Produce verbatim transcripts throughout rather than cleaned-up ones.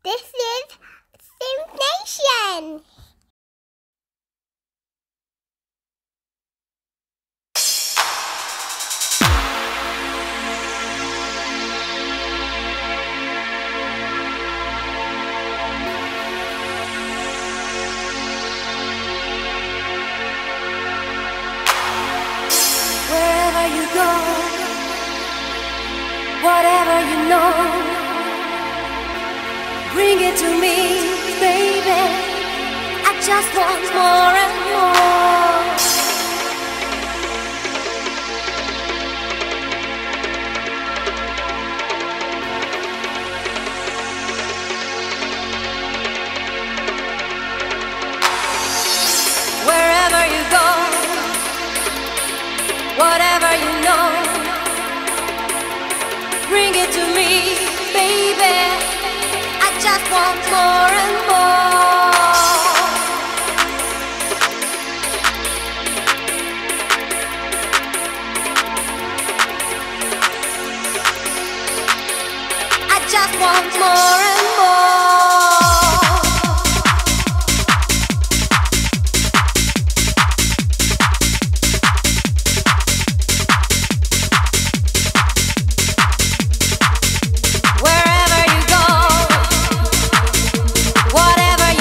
This is Sim Nation. Wherever you go, whatever you know, bring it to me, baby. I just want more and more. Wherever you go, whatever you know, bring it to me, baby. I just want more and more. I just want more and more. Wherever you go, whatever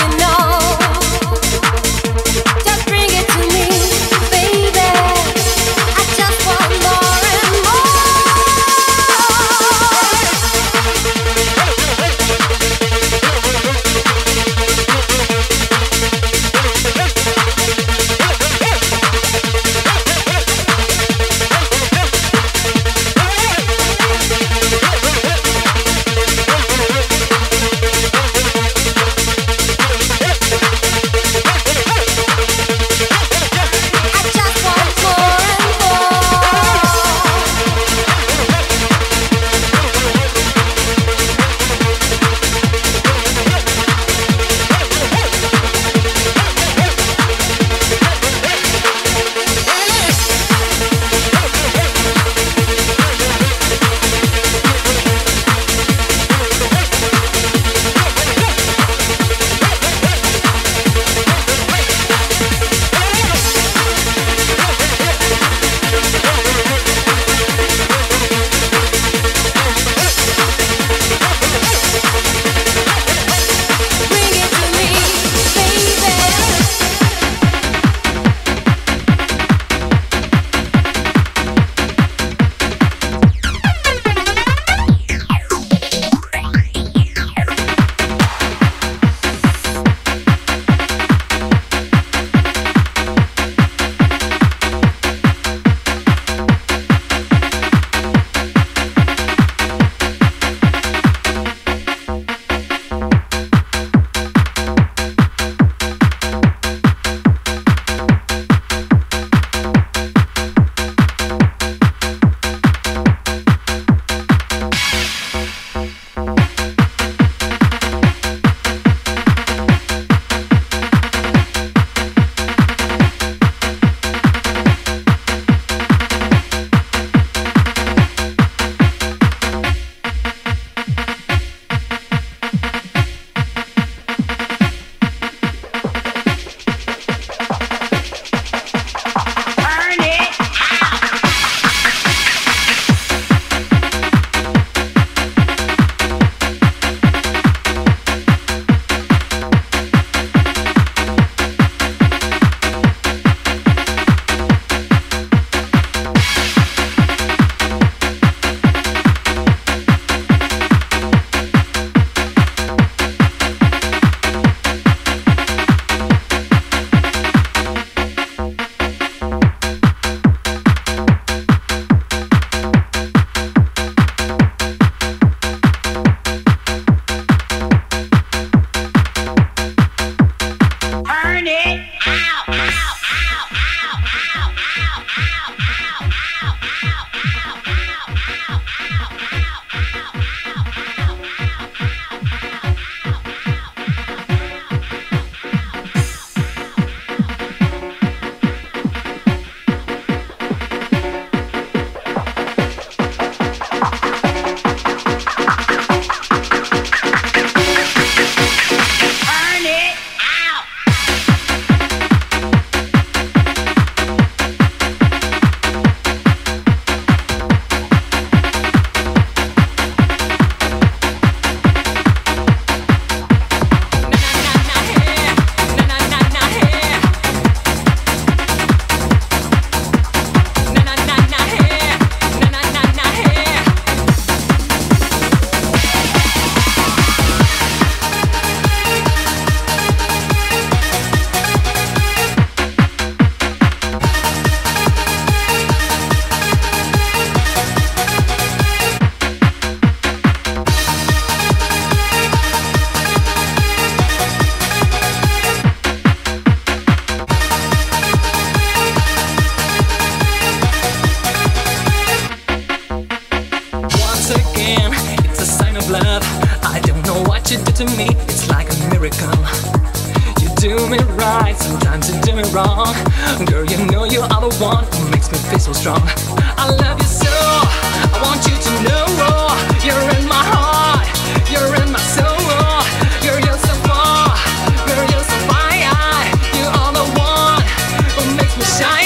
me, it's like a miracle. You do me right, sometimes you do me wrong. Girl, you know you are the one who makes me feel so strong. I love you so, I want you to know, you're in my heart, you're in my soul. Girl, you're so far, girl, you're so fine. You are the one who makes me shine.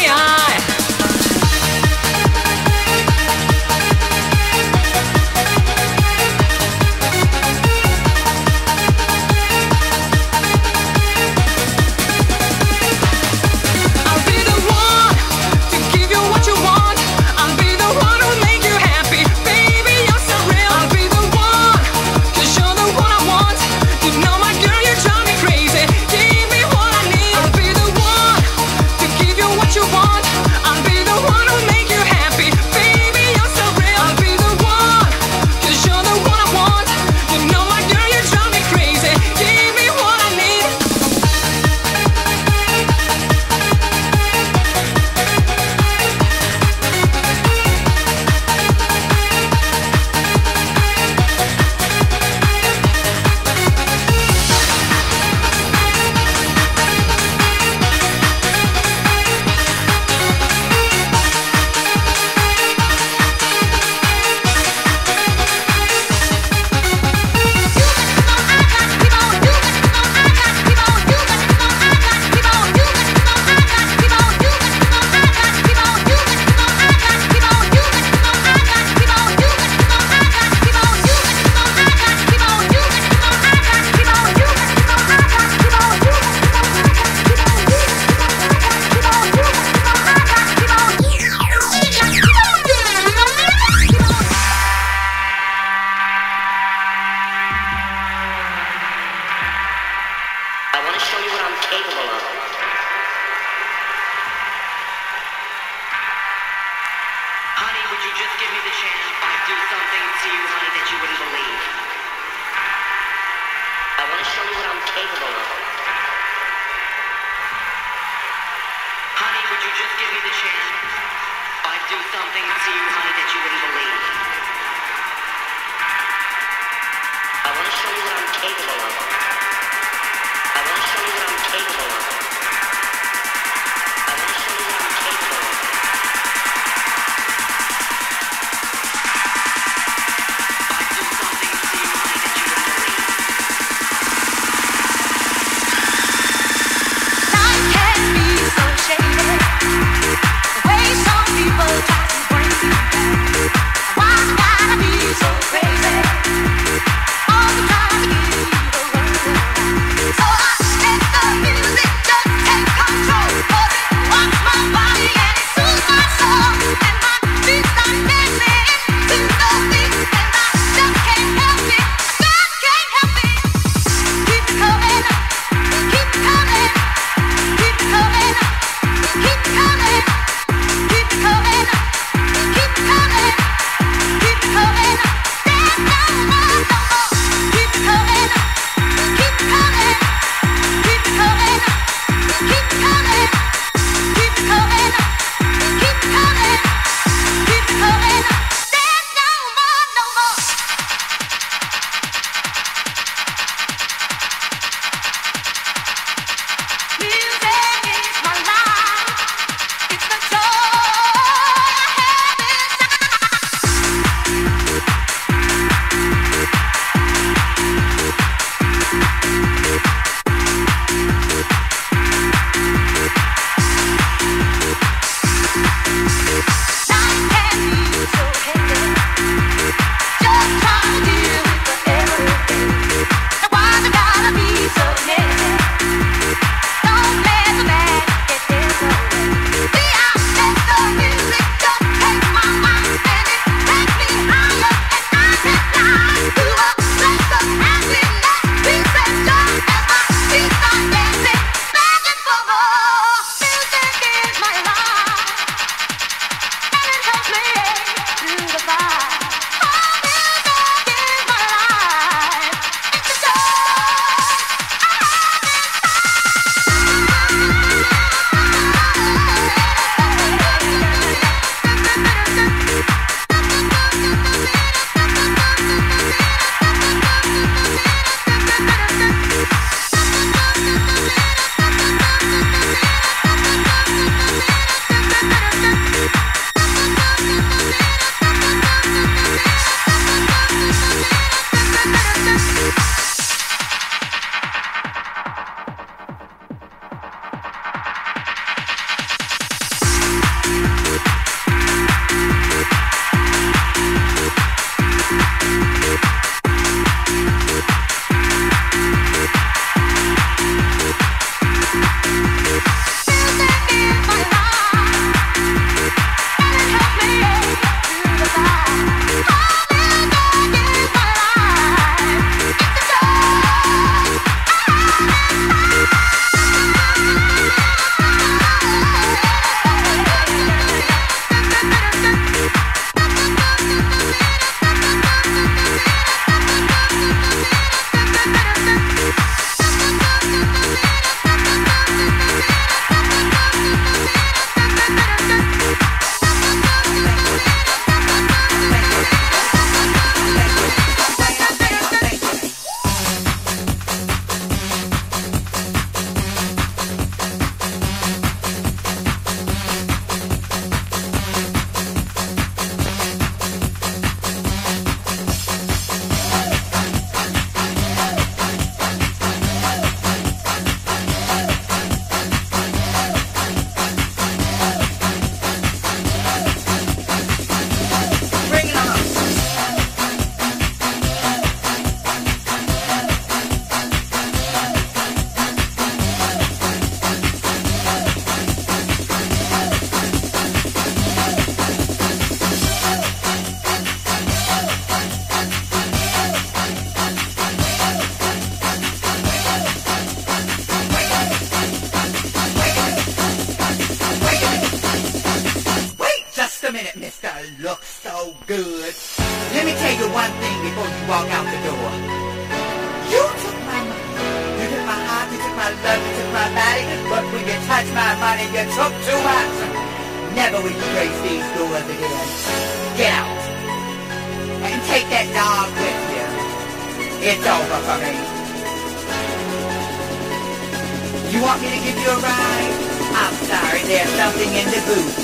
The way some people try to bring you down. Why touch my money, you took too much. Never will you grace these doors again. Get out. And take that dog with you. It's over for me. You want me to give you a ride? I'm sorry, there's something in the booth.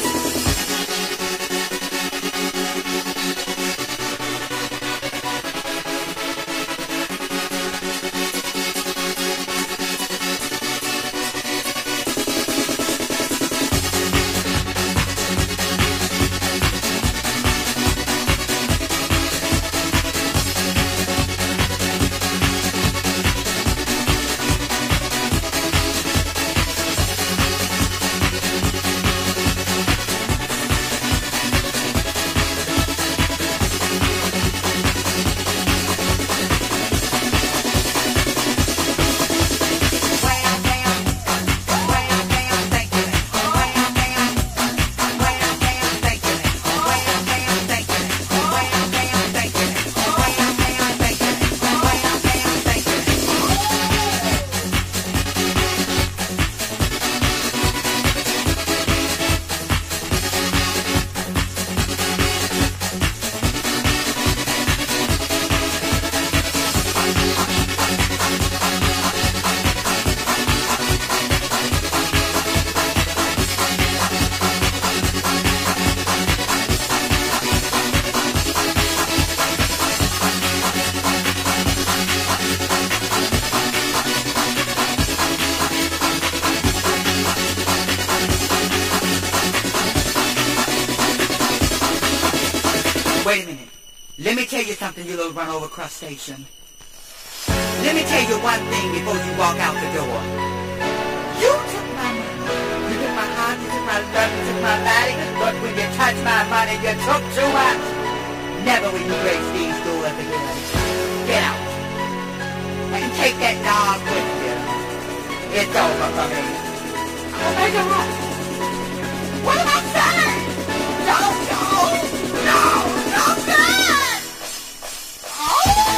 Wait a minute. Let me tell you something, you little run-over crustacean. Let me tell you one thing before you walk out the door. You took my money. You took my heart, you took my love, you took my body. But when you touch my money, you took too much. Never will you grace these doors again. Get out. And take that dog with you. It's over for me. Oh my God. What am I saying? No, no, no, no, God! Oh!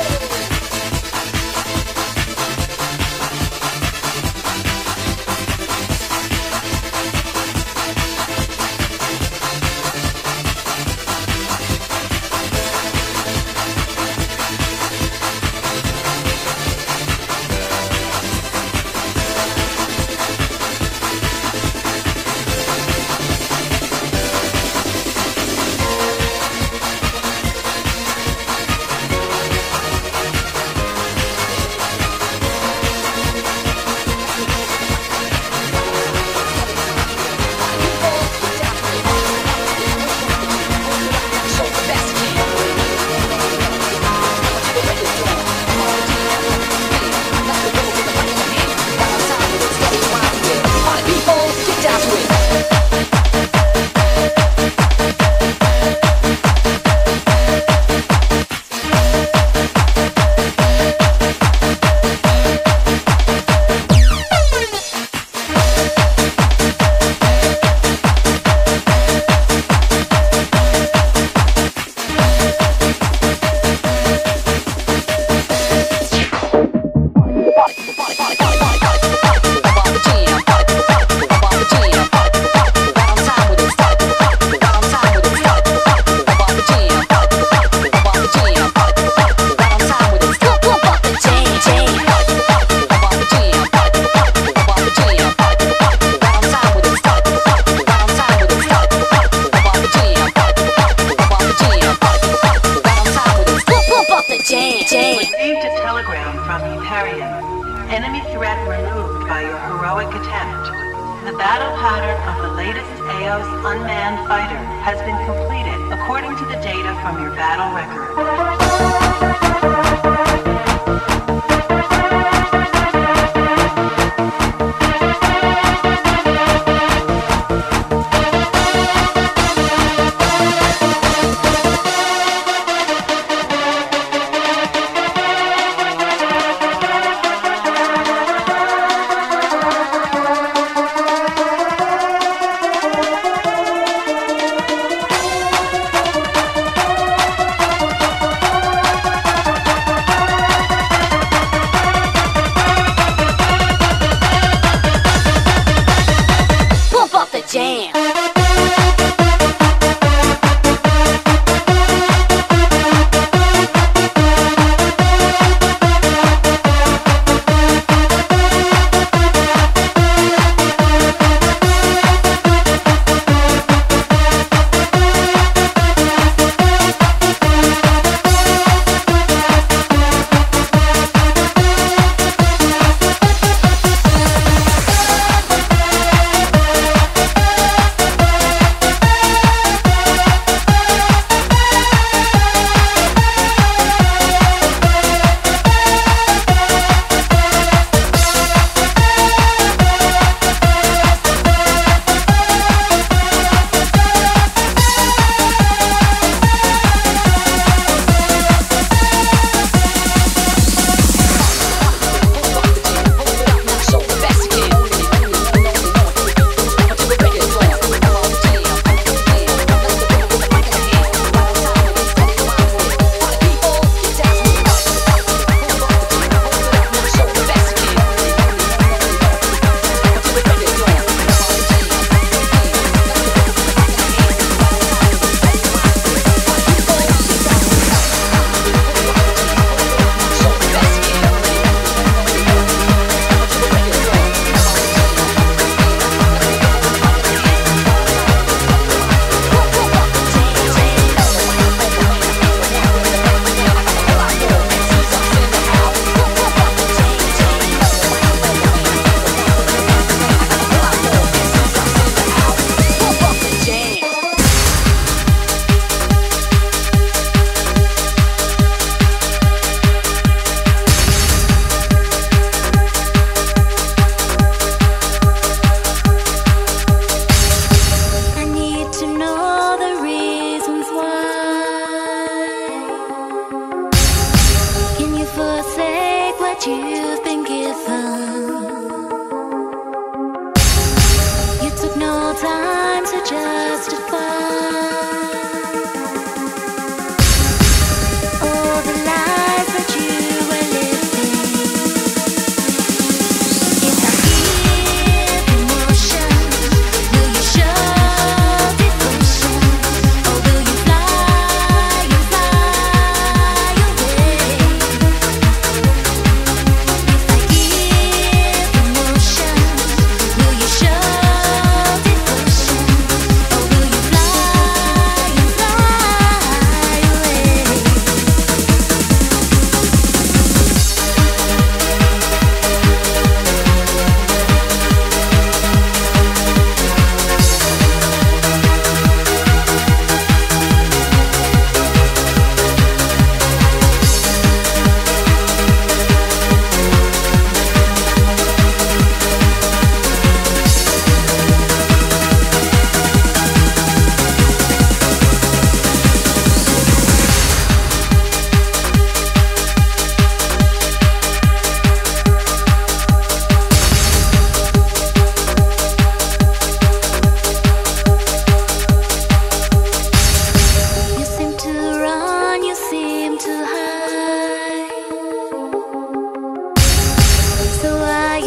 Enemy threat removed by your heroic attempt. The battle pattern of the latest A O S unmanned fighter has been completed according to the data from your battle record.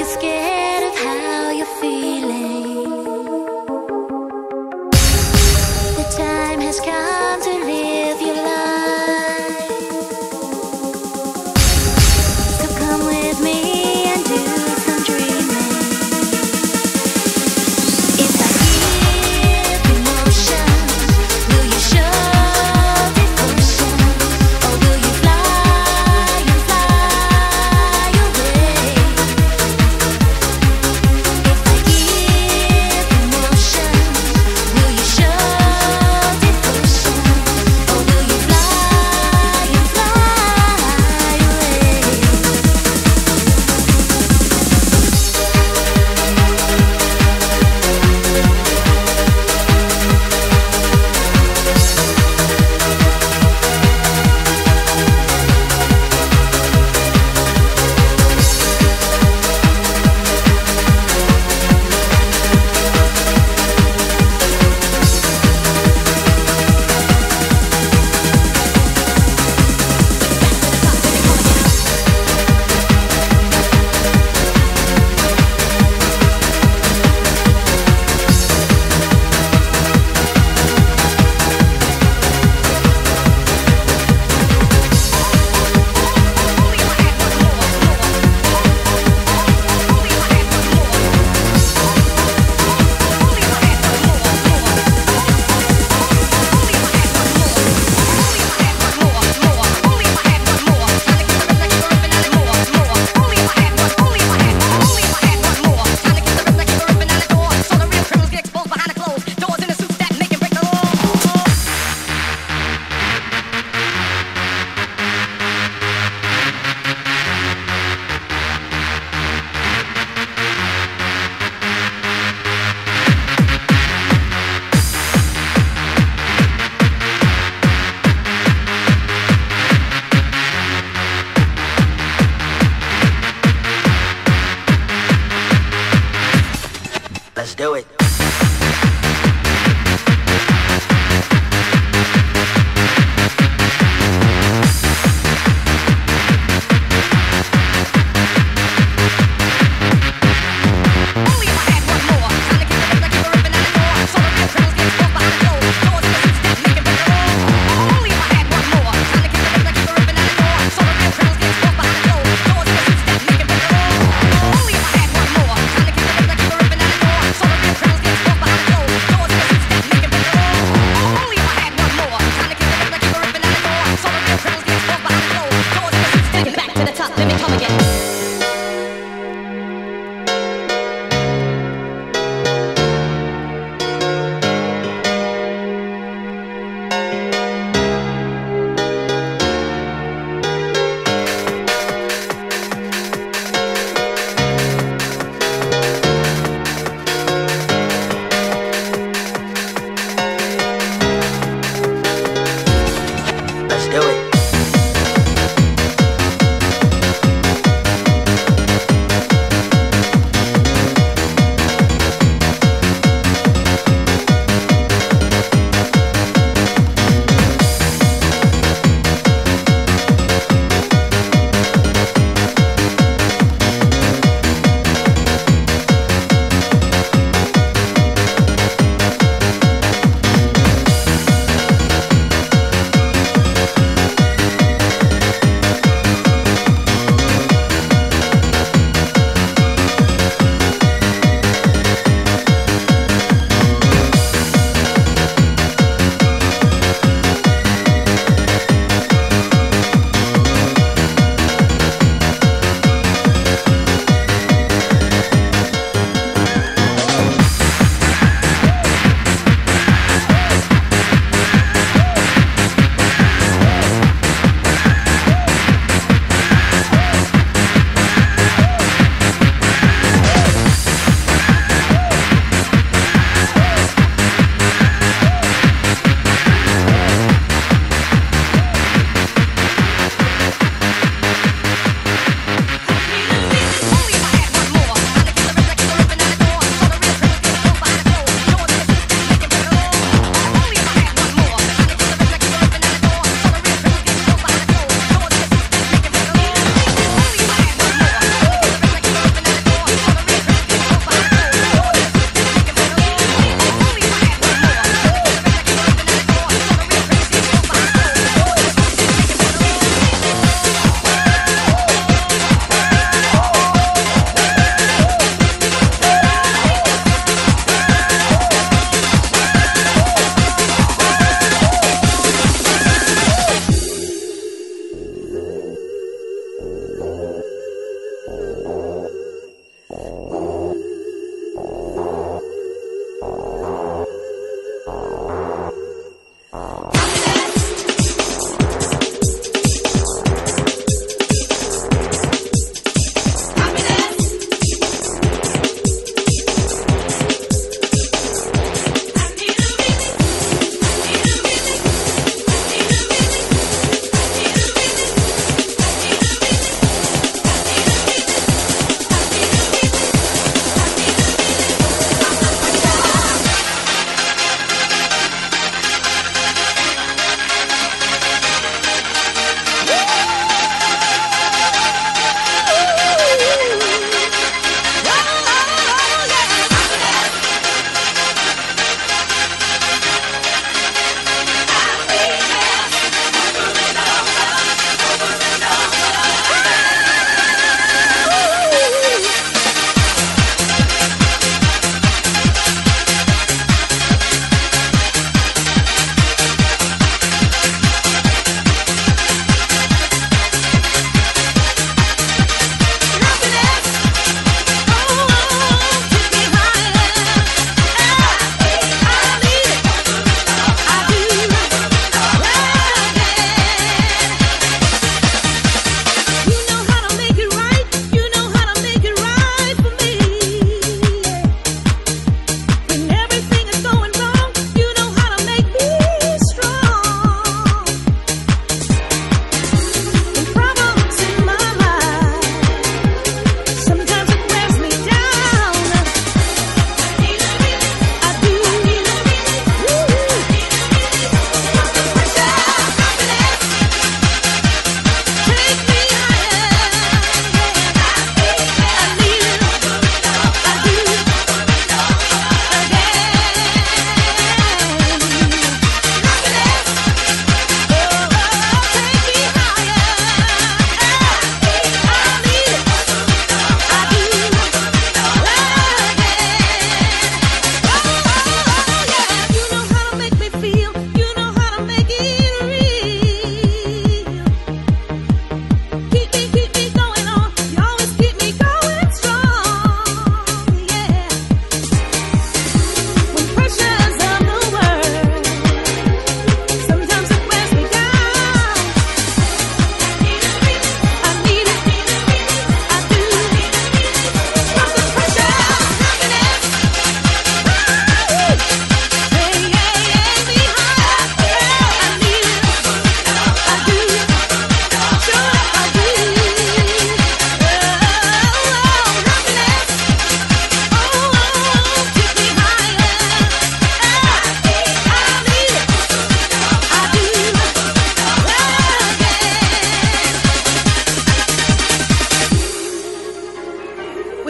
scared of how you're feeling. The time has come to live your life. So come with me and do some dreaming. If I give emotion, will you show devotion, or will you fly and fly away? If I give emotion, will you show devotion, or will you fly and fly away? Let's do it. Only if I had one more, time to keep the rhythm like you're ripping at the door. So the real criminals get exposed behind the clothes. Doors in the suits that make it break the law.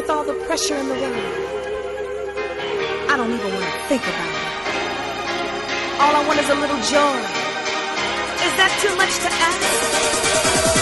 with all the pressure in the world, I don't even want to think about it. All I want is a little joy. Is that too much to ask?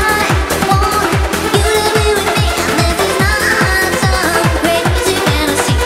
Fantasy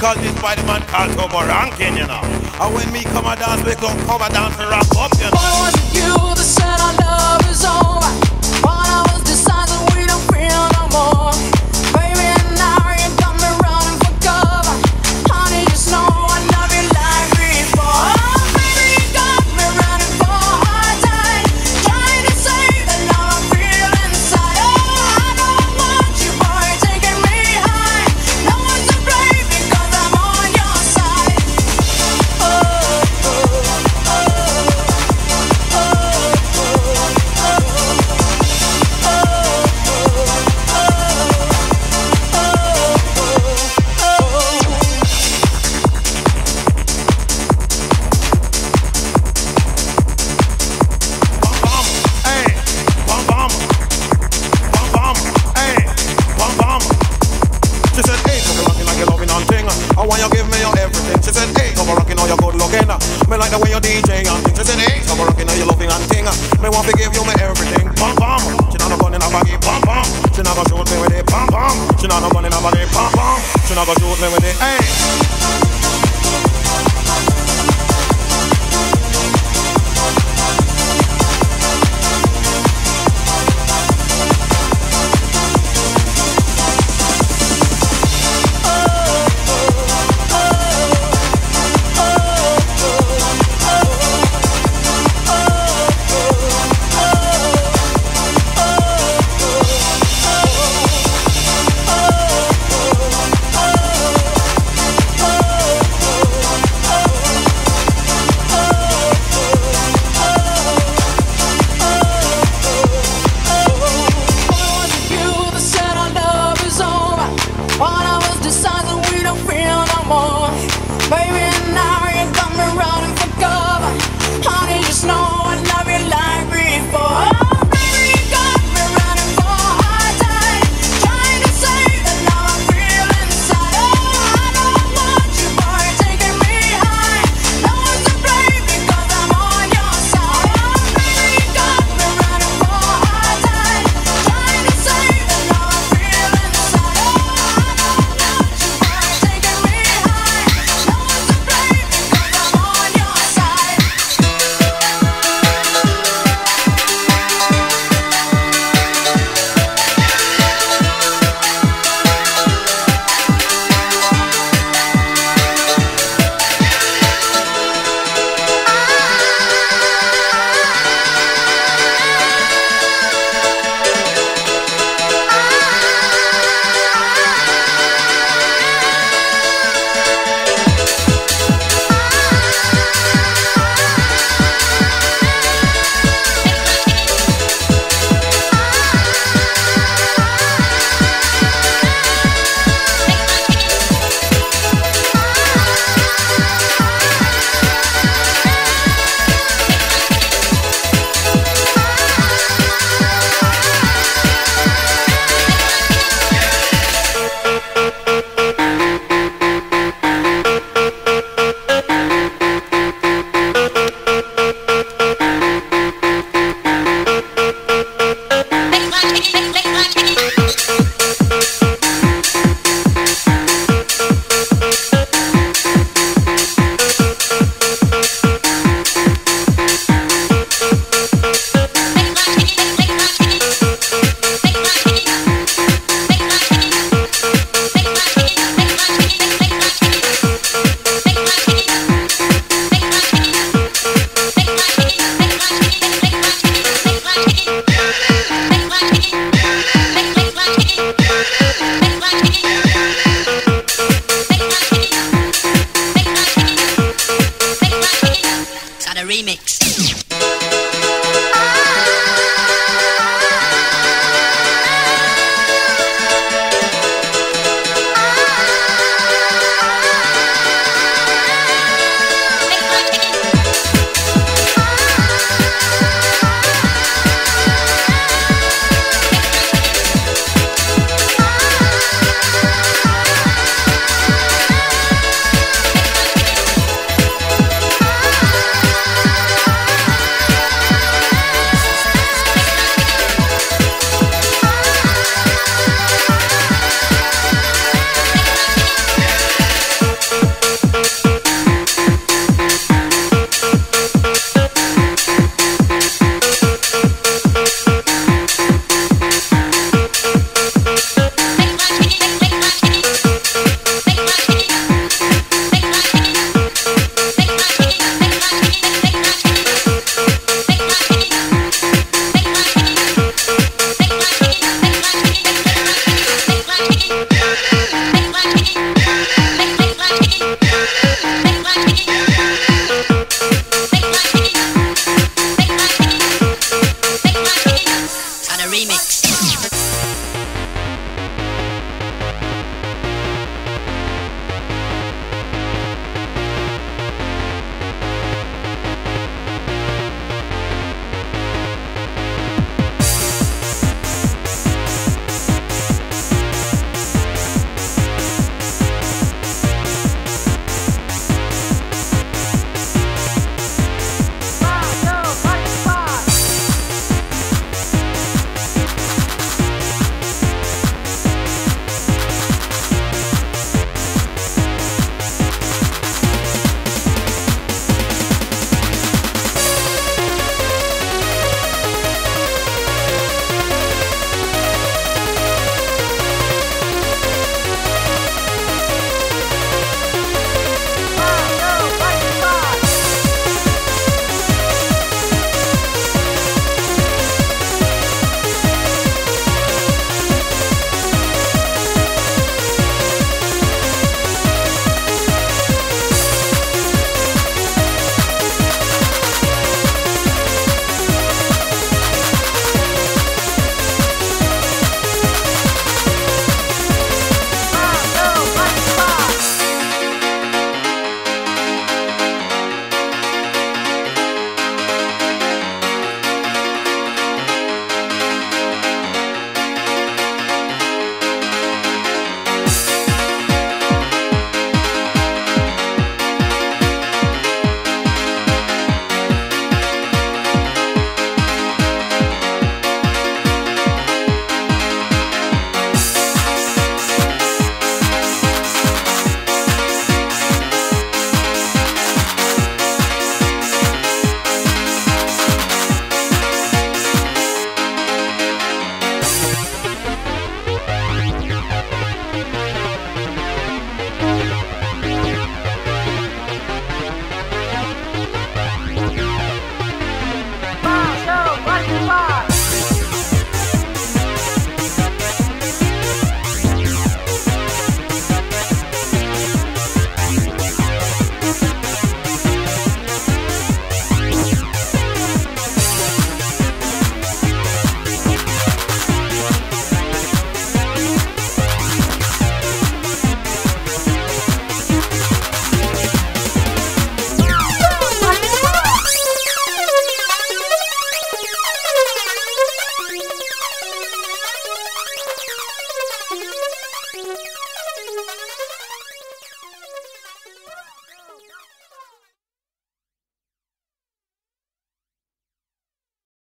because this by the man called Turbo Ranking, you know. And when me come a dance, we come cover down to rock up, you know. Why was it you that said our love is over? While I was deciding we don't feel no more. Baby, and now you got me running for cover. Honey, just know I love you like before. Oh, baby, you got me running for hard time, trying to save the love I feel inside. Oh, I don't want you, boy, taking me high. No one's to blame because I'm on your side. Oh, oh, oh, oh, oh, oh, She said, hey, come rockin' like you're loving on thing. I want you give me your everything. She said, hey, come rockin' all your good looking. Me like the way you D J and thing. She said, hey, come rockin' all your loving and thing. Me want to give you me everything. Bam bam. She not no gun in a baggy. Bam bam. She not gonna shoot me with it. Bam bam. She not no gun in a baggy. Bam bam. She not gonna shoot me with it. Hey. while I was deciding we don't feel no more. Baby,